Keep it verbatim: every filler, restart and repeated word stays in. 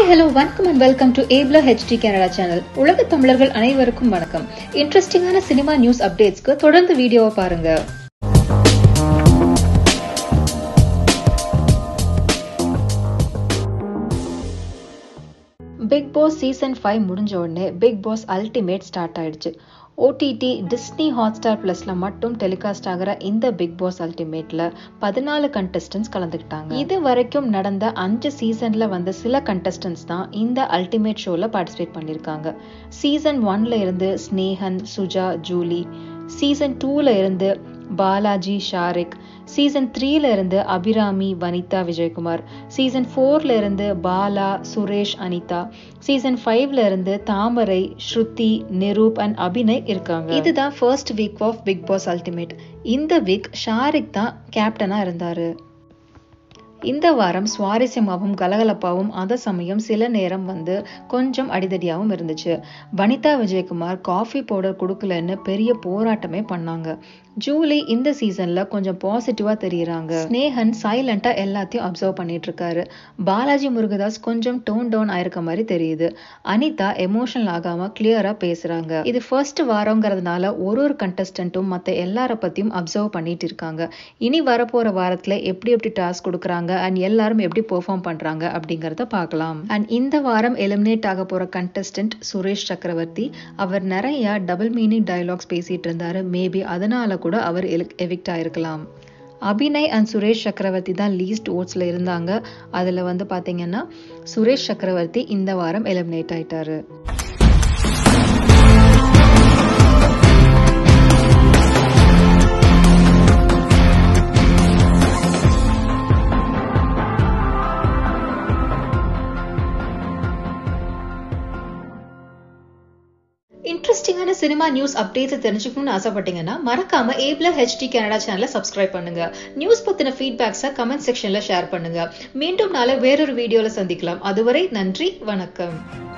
Hi hello வணக்கம் and welcome to Apple HD Canada channel. உலக தமிழர்கள் அனைவருக்கும் வணக்கம். இன்ட்ரெஸ்டிங்கான சினிமா நியூஸ் அப்டேட்ஸ்க்கு தொடர்ந்து வீடியோவை பாருங்க. பிக் பாஸ் சீசன் ஃபைவ் முடிஞ்ச உடனே பிக் பாஸ் அல்டிமேட் ஸ்டார்ட் ஆயிடுச்சு. ஓடிடி டிஸ்னி ஹாட்ஸ்டார் பிளஸ்ல மட்டும் டெலிகாஸ்ட் ஆகிற இந்த பிக் பாஸ் அல்டிமேட்ல பதினாலு கண்டஸ்டன்ஸ் கலந்துக்கிட்டாங்க. இது வரைக்கும் நடந்த அஞ்சு சீசன்ல வந்த சில கண்டஸ்டன்ஸ் தான் இந்த அல்டிமேட் ஷோல பார்ட்டிசிபேட் பண்ணிருக்காங்க. சீசன் ஒன்ல இருந்து ஸ்னேகன், சுஜா, ஜூலி, சீசன் டூல இருந்து பாலாஜி, ஷாரிக், சீசன் த்ரீல இருந்து அபிராமி, வனிதா, விஜயகுமார், சீசன் ஃபோர்ல இருந்து பாலா, சுரேஷ், அனிதா, சீசன் ஃபைவ்ல இருந்து தாமரை, ஸ்ருதி, நிரூப் அண்ட் அபிநய் இருக்காங்க. இதுதான் first week of Bigg Boss ultimate. இந்த வீக் ஷாரிக் தான் கேப்டனா இருந்தாரு. இந்த வாரம் சுவாரஸ்யமாகவும் கலகலப்பாகவும் அதே சமயம் சில நேரம் வந்து கொஞ்சம் அடிதடியாகவும் இருந்துச்சு. வனிதா, விஜயகுமார் காஃபி பவுடர் கொடுக்கலன்னு பெரிய போராட்டமே பண்ணாங்க. ஜூலி இந்த சீசன்ல கொஞ்சம் பாசிட்டிவா தெரியுறாங்க. ஸ்னேகன் சைலண்டா எல்லாத்தையும் அப்சர்வ் பண்ணிட்டு இருக்காரு. பாலாஜி முருகதாஸ் கொஞ்சம் டோன் டவுன் ஆயிருக்க மாதிரி தெரியுது. அனிதா எமோஷனல் ஆகாம கிளியரா பேசுறாங்க. இது ஃபர்ஸ்ட் வாரங்கிறதுனால ஒரு ஒரு கண்டஸ்டன்ட்டும் மத்த எல்லார பத்தியும் அப்சர்வ் பண்ணிட்டு இருக்காங்க. இனி வரப்போற வாரத்துல எப்படி எப்படி டாஸ்க் கொடுக்குறாங்க அண்ட் எல்லாரும் எப்படி பெர்ஃபார்ம் பண்றாங்க அப்படிங்கறத பார்க்கலாம். அண்ட் இந்த வாரம் எலிமினேட் ஆக போற கண்டஸ்டன்ட் சுரேஷ் சக்கரவர்த்தி. அவர் நிறைய டபுள் மீனிங் டயலாக்ஸ் பேசிட்டு இருந்தாரு. மேபி அதனால கூட அவர் எவிக்ட் ஆயிருக்கலாம். அபிநய் அண்ட் சுரேஷ் சக்கரவர்த்தி தான் லீஸ்ட் ஓட்ஸ்ல இருந்தாங்க. அதுல வந்து பாத்தீங்கன்னா சுரேஷ் சக்கரவர்த்தி இந்த வாரம் எலிமினேட் ஆயிட்டாரு. இன்ட்ரெஸ்டிங்கான சினிமா நியூஸ் அப்டேட்ஸ் தெரிஞ்சுக்கணும்னு ஆசைப்பட்டீங்கன்னா மறக்காம ஏப்ல ஹெச்டி கனடா சேனலை சப்ஸ்கிரைப் பண்ணுங்க. நியூஸ் பத்தின ஃபீட்பேக்ஸை கமெண்ட் செக்ஷன்ல ஷேர் பண்ணுங்க. மீண்டும் நாளை வேறொரு வீடியோல சந்திக்கலாம். அதுவரை நன்றி, வணக்கம்.